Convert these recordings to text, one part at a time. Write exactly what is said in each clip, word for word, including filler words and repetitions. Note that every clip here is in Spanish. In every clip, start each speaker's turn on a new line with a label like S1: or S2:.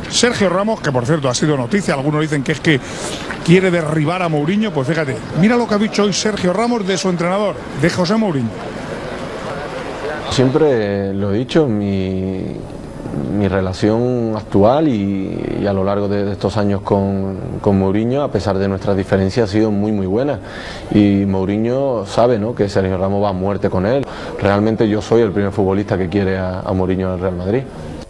S1: Sergio Ramos, que por cierto ha sido noticia, algunos dicen que es que quiere derribar a Mourinho, pues fíjate, mira lo que ha dicho hoy Sergio Ramos de su entrenador, de José Mourinho.
S2: Siempre lo he dicho, mi, mi relación actual y, y a lo largo de, de estos años con, con Mourinho, a pesar de nuestras diferencias, ha sido muy muy buena. Y Mourinho sabe, ¿no?, que Sergio Ramos va a muerte con él. Realmente yo soy el primer futbolista que quiere a, a Mourinho en el Real Madrid.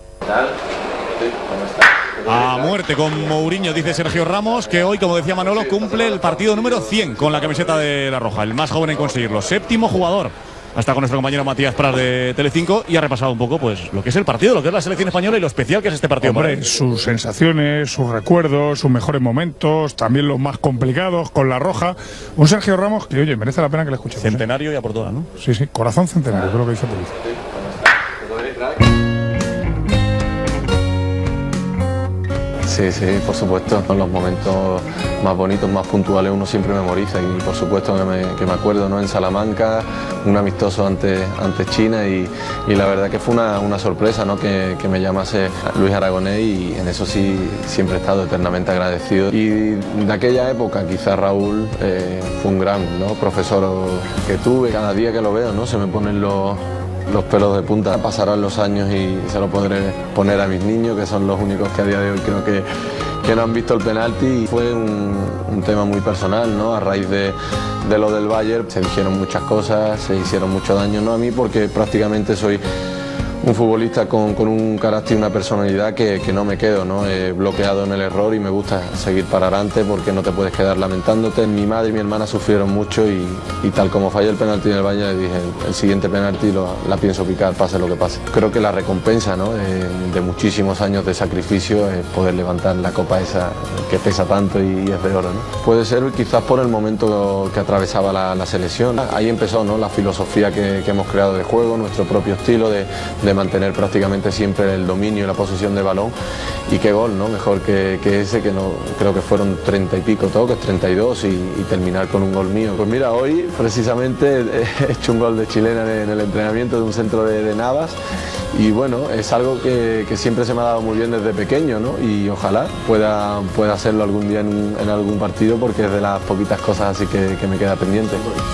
S3: A muerte con Mourinho, dice Sergio Ramos, que hoy, como decía Manolo, cumple el partido número cien con la camiseta de la Roja, el más joven en conseguirlo, séptimo jugador. Hasta con nuestro compañero Matías Pras de Telecinco y ha repasado un poco pues lo que es el partido, lo que es la selección española y lo especial que es este partido.
S1: Hombre, sus sensaciones, sus recuerdos, sus mejores momentos, también los más complicados con la Roja. Un Sergio Ramos que, oye, merece la pena que le escuchemos.
S3: Centenario, ¿eh? Y a por todas, ¿no?
S1: Sí, sí, corazón centenario, creo que dice Pérez.
S2: Sí, sí, por supuesto, en los momentos más bonitos, más puntuales uno siempre memoriza y por supuesto que me, que me acuerdo, ¿no?, en Salamanca, un amistoso ante, ante China y, y la verdad que fue una, una sorpresa, ¿no?, que, que me llamase Luis Aragonés y en eso sí siempre he estado eternamente agradecido. Y de aquella época quizás Raúl eh, fue un gran, ¿no?, profesor que tuve. Cada día que lo veo, ¿no?, se me ponen los... los pelos de punta. Pasarán los años y se lo podré poner a mis niños, que son los únicos que a día de hoy creo que, que no han visto el penalti. Y fue un, un tema muy personal, ¿no? A raíz de, de lo del Bayern se dijeron muchas cosas, se hicieron mucho daño, no a mí, porque prácticamente soy un futbolista con, con un carácter y una personalidad que, que no me quedo, ¿no? He bloqueado en el error y me gusta seguir para adelante porque no te puedes quedar lamentándote. Mi madre y mi hermana sufrieron mucho y, y tal como fallé el penalti en el Bayern, le dije el, el siguiente penalti lo, la pienso picar, pase lo que pase. Creo que la recompensa, ¿no?, de, de muchísimos años de sacrificio es poder levantar la copa esa que pesa tanto y, y es de oro, ¿no? Puede ser quizás por el momento que atravesaba la, la selección. Ahí empezó, ¿no?, la filosofía que, que hemos creado de juego, nuestro propio estilo de, de mantener prácticamente siempre el dominio y la posesión de balón. Y qué gol, ¿no?, mejor que, que ese, que no creo que fueron treinta y pico toques, treinta y dos, y, y terminar con un gol mío. Pues mira, hoy precisamente he hecho un gol de chilena en el entrenamiento de un centro de, de Navas y bueno, es algo que, que siempre se me ha dado muy bien desde pequeño, ¿no?, y ojalá pueda, pueda hacerlo algún día en, en algún partido porque es de las poquitas cosas así que, que me queda pendiente.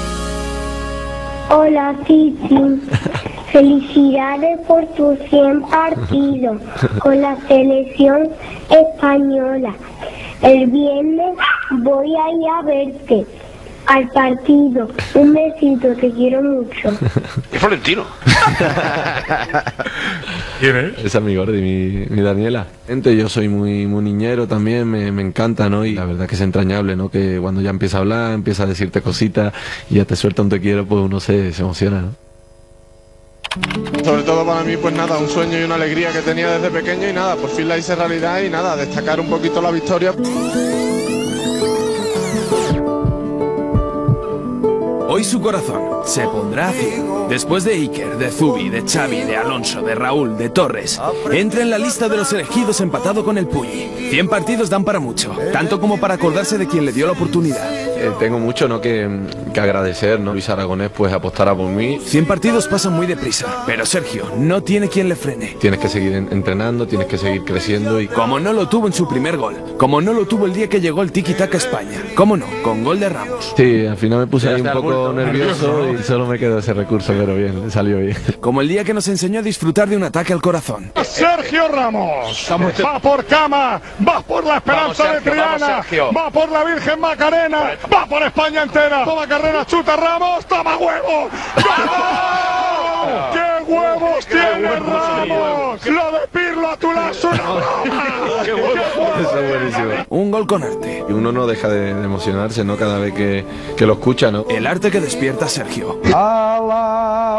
S4: Hola, Titi. Felicidades por tus cien partidos con la selección española. El viernes voy a ir a verte al partido. Un besito, te quiero mucho.
S5: ¡Es Florentino!
S2: ¿Quién es? Esa es mi Gordi, mi, mi Daniela. Yo soy muy, muy niñero también, me, me encanta, ¿no? Y la verdad que es entrañable, ¿no?, que cuando ya empieza a hablar, empieza a decirte cositas y ya te suelta un te quiero, pues uno se, se emociona, ¿no?
S6: Sobre todo para mí, pues nada, un sueño y una alegría que tenía desde pequeño y nada, por fin la hice realidad y nada, destacar un poquito la victoria.
S7: Hoy su corazón se pondrá a cien. Después de Iker, de Zubi, de Xavi, de Alonso, de Raúl, de Torres, entra en la lista de los elegidos empatado con el Puyi. cien partidos dan para mucho, tanto como para acordarse de quien le dio la oportunidad.
S2: Eh, tengo mucho, ¿no?, que, que agradecer, ¿no? Luis Aragonés pues apostará por mí.
S7: cien partidos pasan muy deprisa, pero Sergio no tiene quien le frene.
S2: Tienes que seguir en, entrenando, tienes que seguir creciendo y...
S7: Como no lo tuvo en su primer gol, como no lo tuvo el día que llegó el tiki-taka a España, cómo no, con gol de Ramos.
S2: Sí, al final me puse ahí un poco nervioso y solo me quedó ese recurso, pero bien, salió bien.
S7: Como el día que nos enseñó a disfrutar de un ataque al corazón.
S1: Sergio Ramos va por Cama, va por la esperanza vamos, Sergio, de Triana, vamos, va por la Virgen Macarena, va por España entera. Toma carrera, chuta Ramos, toma huevo. ¡Gol! ¡Qué huevos tiene Ramos! Lo de Pirlo a tu lazo.
S2: ¡Qué buenísimo!
S7: Un gol con arte.
S2: Y uno no deja de, de emocionarse, ¿no?, cada vez que, que lo escucha, ¿no?
S7: El arte que despierta a Sergio.
S8: A la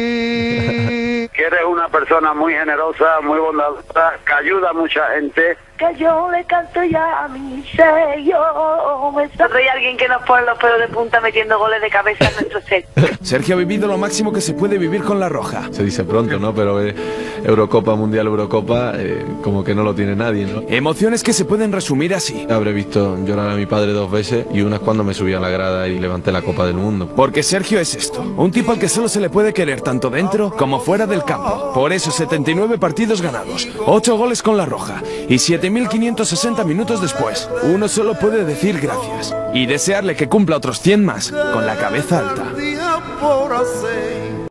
S8: Madrid.
S9: Que eres una persona muy generosa, muy bondadosa, que ayuda a mucha gente
S5: que yo le canto ya a mi sello. Hay alguien que nos pone los pelos de punta metiendo goles de cabeza en nuestro set.
S7: Sergio ha vivido lo máximo que se puede vivir con la roja.
S2: Se dice pronto, ¿no? Pero eh, Eurocopa, Mundial, Eurocopa, eh, como que no lo tiene nadie, ¿no?
S7: Emociones que se pueden resumir así.
S2: Habré visto llorar a mi padre dos veces y una es cuando me subí a la grada y levanté la Copa del Mundo.
S7: Porque Sergio es esto, un tipo al que solo se le puede querer tanto dentro como fuera del campo. Por eso setenta y nueve partidos ganados, ocho goles con la roja y siete mil quinientos sesenta minutos después, uno solo puede decir gracias y desearle que cumpla otros cien más con la cabeza alta.